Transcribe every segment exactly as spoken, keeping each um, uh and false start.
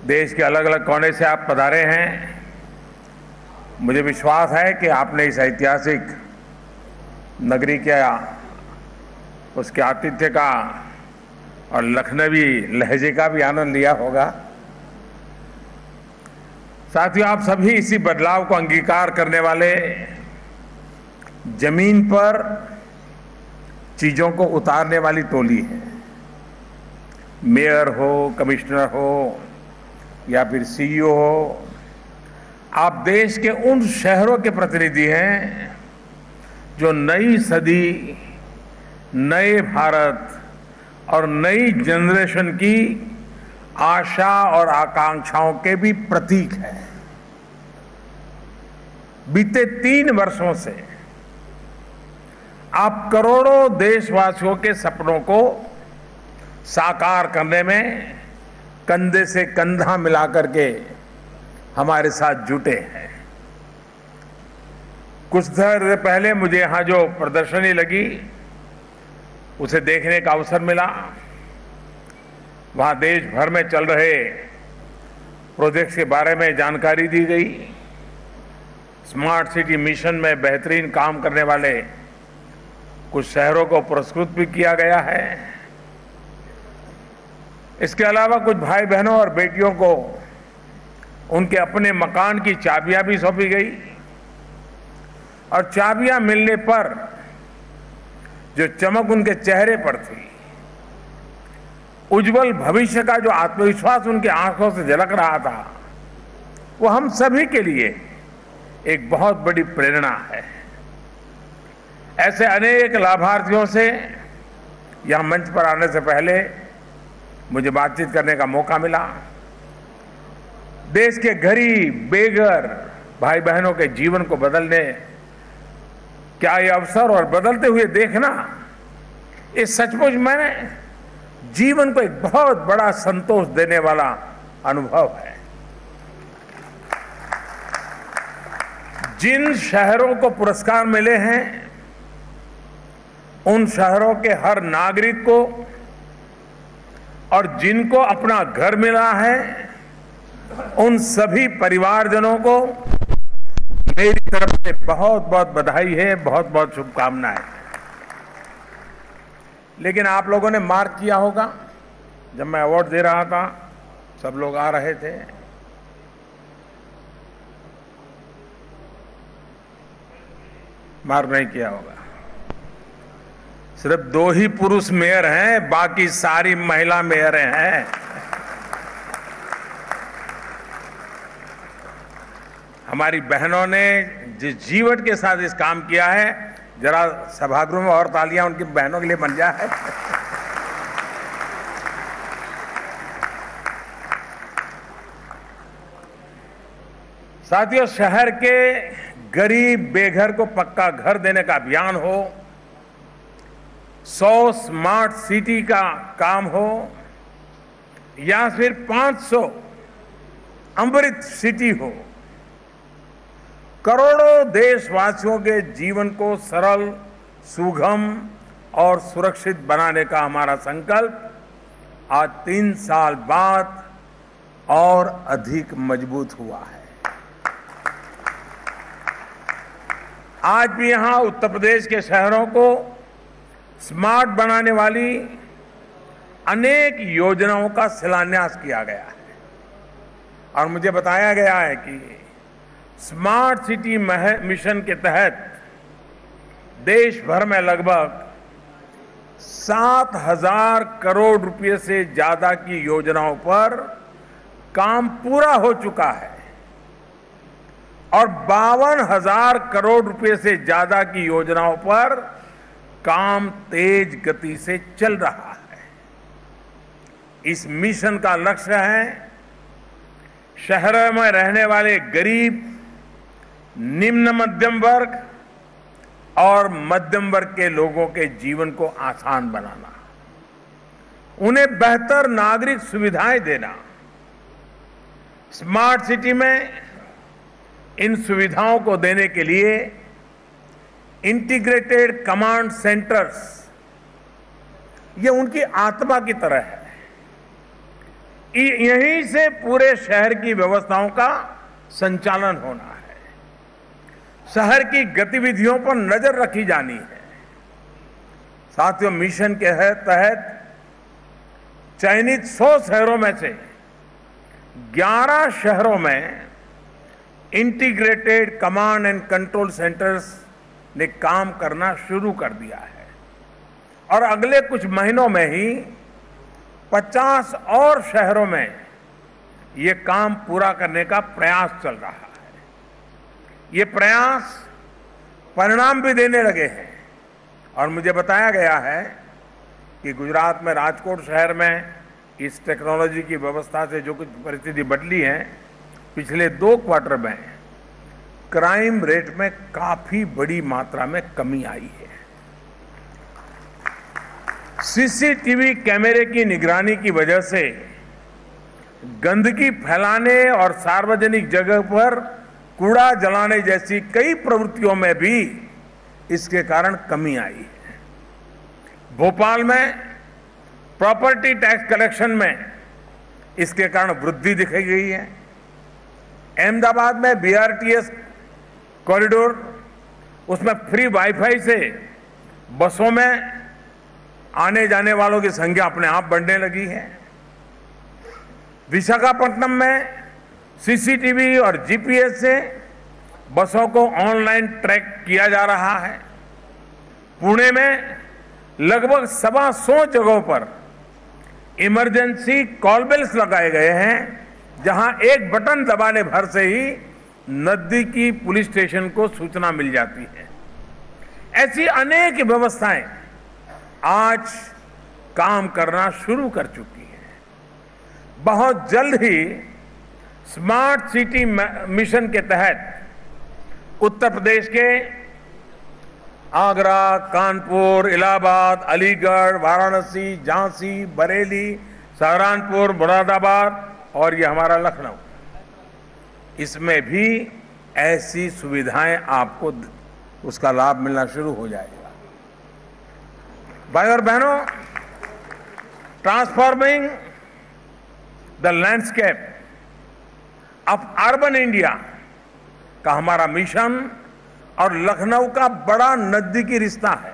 देश के अलग अलग कोने से आप पधारे हैं। मुझे विश्वास है कि आपने इस ऐतिहासिक नगरी के उसके आतिथ्य का और लखनवी लहजे का भी आनंद लिया होगा। साथियों, आप सभी इसी बदलाव को अंगीकार करने वाले, जमीन पर चीजों को उतारने वाली टोली है। मेयर हो, कमिश्नर हो या फिर सीईओ हो, आप देश के उन शहरों के प्रतिनिधि हैं जो नई सदी, नए भारत और नई जनरेशन की आशा और आकांक्षाओं के भी प्रतीक हैं। बीते तीन वर्षों से आप करोड़ों देशवासियों के सपनों को साकार करने में कंधे से कंधा मिलाकर के हमारे साथ जुटे हैं। कुछ देर पहले मुझे यहां जो प्रदर्शनी लगी उसे देखने का अवसर मिला। वहां देश भर में चल रहे प्रोजेक्ट्स के बारे में जानकारी दी गई। स्मार्ट सिटी मिशन में बेहतरीन काम करने वाले कुछ शहरों को पुरस्कृत भी किया गया है। इसके अलावा कुछ भाई बहनों और बेटियों को उनके अपने मकान की चाबियां भी सौंपी गई और चाबियां मिलने पर जो चमक उनके चेहरे पर थी, उज्जवल भविष्य का जो आत्मविश्वास उनकी आंखों से झलक रहा था, वो हम सभी के लिए एक बहुत बड़ी प्रेरणा है। ऐसे अनेक लाभार्थियों से यहां मंच पर आने से पहले मुझे बातचीत करने का मौका मिला। देश के गरीब, बेघर भाई बहनों के जीवन को बदलने क्या ये अवसर और बदलते हुए देखना, ये सचमुच मैंने जीवन को एक बहुत बड़ा संतोष देने वाला अनुभव है। जिन शहरों को पुरस्कार मिले हैं, उन शहरों के हर नागरिक को और जिनको अपना घर मिला है, उन सभी परिवारजनों को मेरी तरफ से बहुत बहुत बधाई है, बहुत बहुत शुभकामनाएं। लेकिन आप लोगों ने मार्क किया होगा, जब मैं अवार्ड दे रहा था सब लोग आ रहे थे, मार्क नहीं किया होगा। सिर्फ दो ही पुरुष मेयर हैं, बाकी सारी महिला मेयर हैं। हमारी बहनों ने जिस जीवट के साथ इस काम किया है, जरा सभागृह में और तालियां उनकी बहनों के लिए बन जाए। साथियों, शहर के गरीब बेघर को पक्का घर देने का अभियान हो, सौ स्मार्ट सिटी का काम हो या फिर पांच सौ अमृत सिटी हो, करोड़ों देशवासियों के जीवन को सरल, सुगम और सुरक्षित बनाने का हमारा संकल्प आज तीन साल बाद और अधिक मजबूत हुआ है। आज भी यहां उत्तर प्रदेश के शहरों को स्मार्ट बनाने वाली अनेक योजनाओं का शिलान्यास किया गया है और मुझे बताया गया है कि स्मार्ट सिटी मिशन के तहत देश भर में लगभग सात हजार करोड़ रुपए से ज्यादा की योजनाओं पर काम पूरा हो चुका है और बावन हजार करोड़ रुपए से ज्यादा की योजनाओं पर काम तेज गति से चल रहा है। इस मिशन का लक्ष्य है शहरों में रहने वाले गरीब, निम्न मध्यम वर्ग और मध्यम वर्ग के लोगों के जीवन को आसान बनाना, उन्हें बेहतर नागरिक सुविधाएं देना। स्मार्ट सिटी में इन सुविधाओं को देने के लिए इंटीग्रेटेड कमांड सेंटर्स, ये उनकी आत्मा की तरह है। यहीं से पूरे शहर की व्यवस्थाओं का संचालन होना है। शहर की गतिविधियों पर नजर रखी जानी है। साथियों, मिशन के तहत चयनित सौ शहरों में से ग्यारह शहरों में integrated command and control centres ने काम करना शुरू कर दिया है और अगले कुछ महीनों में ही पचास और शहरों में ये काम पूरा करने का प्रयास चल रहा है। ये प्रयास परिणाम भी देने लगे हैं और मुझे बताया गया है कि गुजरात में राजकोट शहर में इस टेक्नोलॉजी की व्यवस्था से जो कुछ परिस्थिति बदली है, पिछले दो क्वार्टर में क्राइम रेट में काफी बड़ी मात्रा में कमी आई है। सीसीटीवी कैमरे की निगरानी की वजह से गंदगी फैलाने और सार्वजनिक जगह पर कूड़ा जलाने जैसी कई प्रवृत्तियों में भी इसके कारण कमी आई है। भोपाल में प्रॉपर्टी टैक्स कलेक्शन में इसके कारण वृद्धि दिखाई गई है। अहमदाबाद में बीआरटीएस कॉरिडोर, उसमें फ्री वाईफाई से बसों में आने जाने वालों की संख्या अपने आप बढ़ने लगी है। विशाखापट्टनम में सीसीटीवी और जीपीएस से बसों को ऑनलाइन ट्रैक किया जा रहा है। पुणे में लगभग सवा सौ जगहों पर इमरजेंसी कॉल बेल्स लगाए गए हैं, जहां एक बटन दबाने भर से ही नजदीकी पुलिस स्टेशन को सूचना मिल जाती है। ऐसी अनेक व्यवस्थाएं आज काम करना शुरू कर चुकी है। बहुत जल्द ही स्मार्ट सिटी मिशन के तहत उत्तर प्रदेश के आगरा, कानपुर, इलाहाबाद, अलीगढ़, वाराणसी, झांसी, बरेली, सहारनपुर, मुरादाबाद और ये हमारा लखनऊ, इसमें भी ऐसी सुविधाएं आपको उसका लाभ मिलना शुरू हो जाएगा। भाई और बहनों, transforming the landscape of urban India का हमारा मिशन और लखनऊ का बड़ा नजदीकी रिश्ता है।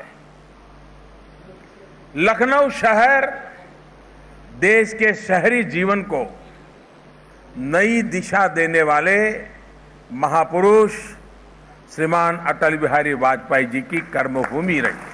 लखनऊ शहर देश के शहरी जीवन को नई दिशा देने वाले महापुरुष श्रीमान अटल बिहारी वाजपेयी जी की कर्मभूमि रही।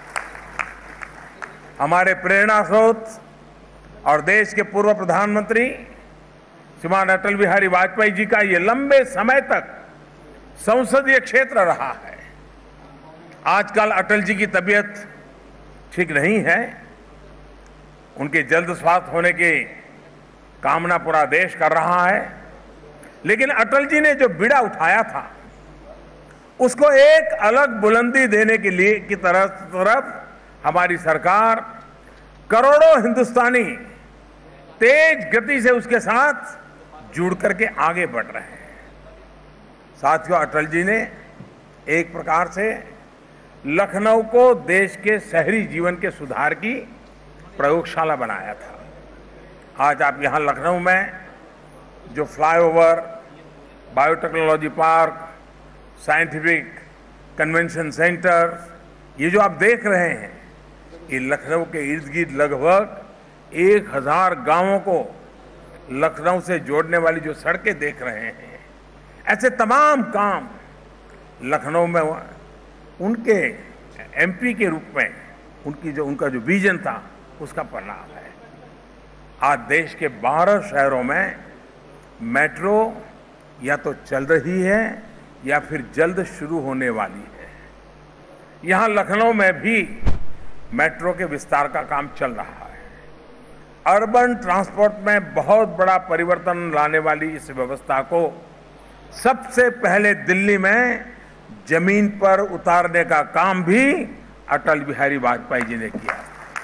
हमारे प्रेरणा स्रोत और देश के पूर्व प्रधानमंत्री श्रीमान अटल बिहारी वाजपेयी जी का ये लंबे समय तक संसदीय क्षेत्र रहा है। आजकल अटल जी की तबीयत ठीक नहीं है। उनके जल्द स्वास्थ्य होने की कामना पूरा देश कर रहा है, लेकिन अटल जी ने जो बीड़ा उठाया था उसको एक अलग बुलंदी देने के लिए की तरफ तरफ हमारी सरकार, करोड़ों हिंदुस्तानी तेज गति से उसके साथ जुड़ करके आगे बढ़ रहे हैं। साथियों, अटल जी ने एक प्रकार से लखनऊ को देश के शहरी जीवन के सुधार की प्रयोगशाला बनाया था। आज आप यहां लखनऊ में जो flyover, biotechnology park, scientific convention centre, ये जो आप देख रहे हैं, ये लखनऊ के इर्द गिर्द लगभग एक हजार गांवों को लखनऊ से जोड़ने वाली जो सड़कें देख रहे हैं, ऐसे तमाम काम लखनऊ में उनके एमपी के रूप में उनकी जो उनका जो विजन था उसका परिणाम है। आज देश के बारह शहरों में मेट्रो या तो चल रही है या फिर जल्द शुरू होने वाली है। यहां लखनऊ में भी मेट्रो के विस्तार का काम चल रहा है। अर्बन ट्रांसपोर्ट में बहुत बड़ा परिवर्तन लाने वाली इस व्यवस्था को सबसे पहले दिल्ली में जमीन पर उतारने का काम भी अटल बिहारी वाजपेयी जी ने किया।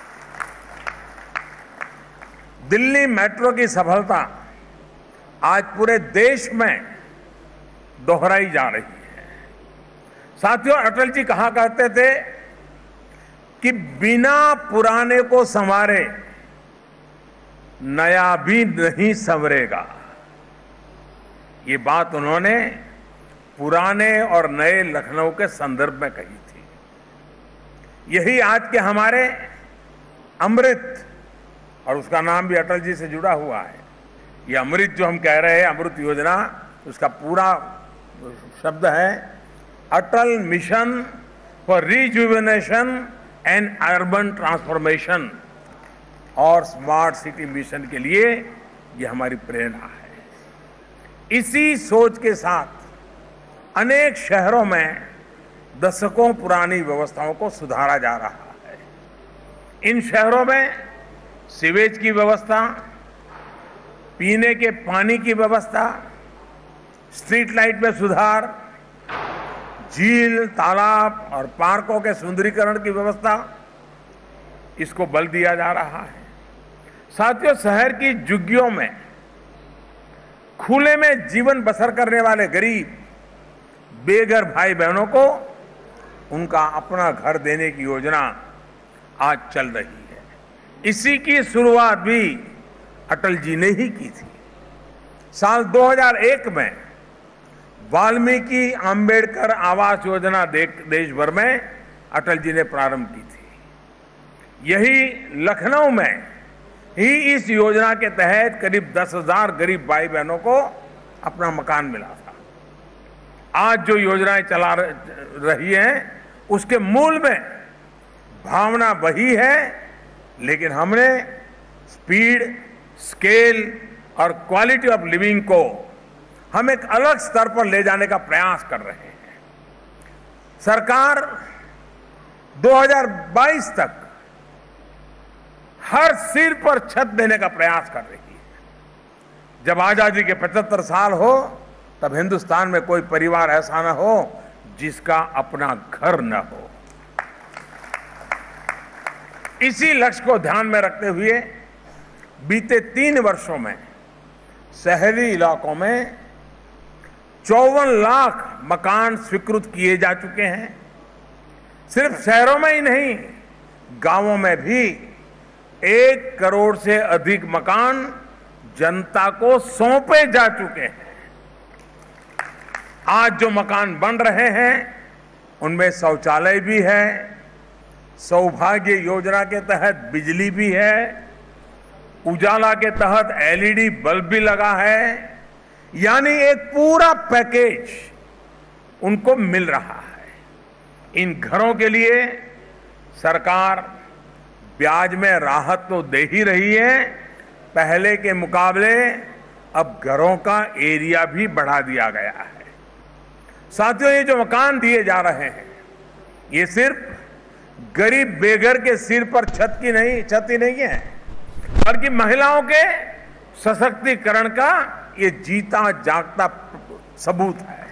दिल्ली मेट्रो की सफलता आज पूरे देश में दोहराई जा रही है। साथियों, अटल जी कहा करते थे कि बिना पुराने को संवारे नया भी नहीं संवरेगा। ये बात उन्होंने पुराने और नए लखनऊ के संदर्भ में कही थी। यही आज के हमारे अमृत, और उसका नाम भी अटल जी से जुड़ा हुआ है। ये अमृत जो हम कह रहे हैं, अमृत योजना, उसका पूरा शब्द है Atal mission for rejuvenation and urban transformation, और स्मार्ट सिटी मिशन के लिए ये हमारी प्रेरणा है। इसी सोच के साथ अनेक शहरों में दशकों पुरानी व्यवस्थाओं को सुधारा जा रहा है। इन शहरों में सीवेज की व्यवस्था, पीने के पानी की व्यवस्था, स्ट्रीट लाइट में सुधार, झील, तालाब और पार्कों के सुंदरीकरण की व्यवस्था, इसको बल दिया जा रहा है। साथियों, शहर की झुग्गियों में खुले में जीवन बसर करने वाले गरीब बेघर भाई बहनों को उनका अपना घर देने की योजना आज चल रही है। इसी की शुरुआत भी अटल जी ने ही की थी। साल दो हज़ार एक में वाल्मीकि आम्बेडकर आवास योजना देश भर में अटल जी ने प्रारंभ की थी। यही लखनऊ में ही इस योजना के तहत करीब दस हजार गरीब भाई बहनों को अपना मकान मिला था। आज जो योजनाएं चला रही हैं, उसके मूल में भावना वही है, लेकिन हमने स्पीड, स्केल और क्वालिटी ऑफ लिविंग को हम एक अलग स्तर पर ले जाने का प्रयास कर रहे हैं। सरकार दो हज़ार बाईस तक हर सिर पर छत देने का प्रयास कर रही है। जब आजादी के पचहत्तर साल हो, तब हिंदुस्तान में कोई परिवार ऐसा न हो जिसका अपना घर न हो। इसी लक्ष्य को ध्यान में रखते हुए बीते तीन वर्षों में शहरी इलाकों में चौवन लाख मकान स्वीकृत किए जा चुके हैं। सिर्फ शहरों में ही नहीं, गांवों में भी एक करोड़ से अधिक मकान जनता को सौंपे जा चुके हैं। आज जो मकान बन रहे हैं, उनमें शौचालय भी है, सौभाग्य योजना के तहत बिजली भी है, उजाला के तहत एलईडी बल्ब भी लगा है, यानी एक पूरा पैकेज उनको मिल रहा है। इन घरों के लिए सरकार ब्याज में राहत तो दे ही रही है, पहले के मुकाबले अब घरों का एरिया भी बढ़ा दिया गया है। साथियों, ये जो मकान दिए जा रहे हैं, ये सिर्फ गरीब बेघर के सिर पर छत की नहीं छत ही नहीं है, बल्कि महिलाओं के सशक्तिकरण का ये जीता जागता सबूत है।